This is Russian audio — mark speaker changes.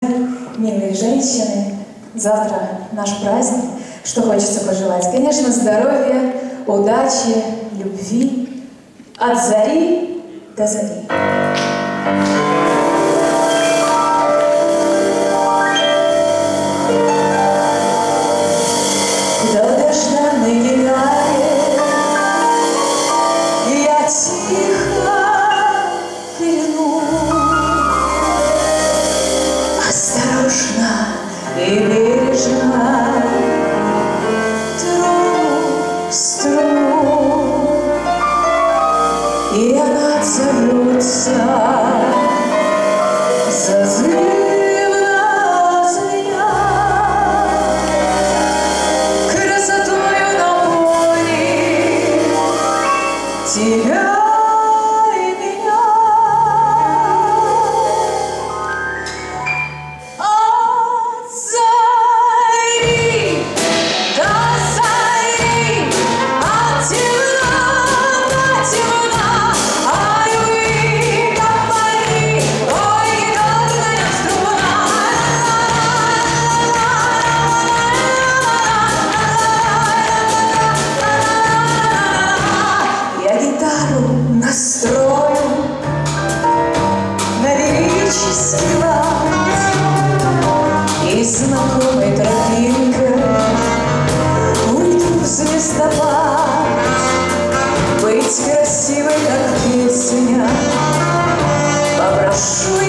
Speaker 1: милые женщины. Завтра наш праздник. Что хочется пожелать? Конечно, здоровья, удачи, любви. От зари до зари. Долгожданный генерале, я тихо нырну, осторожно и бережно трону струну, и она отзовется зазывно звеня. Красотою напоит тебя и меня. От зари до зари, от темна до темна, ай вы, как пари, ой, как на нем струна. Я гитару настрою на лирический лад, и знакомой тропинкой уйду в звездопад. Быть красивой, как песня, попрошу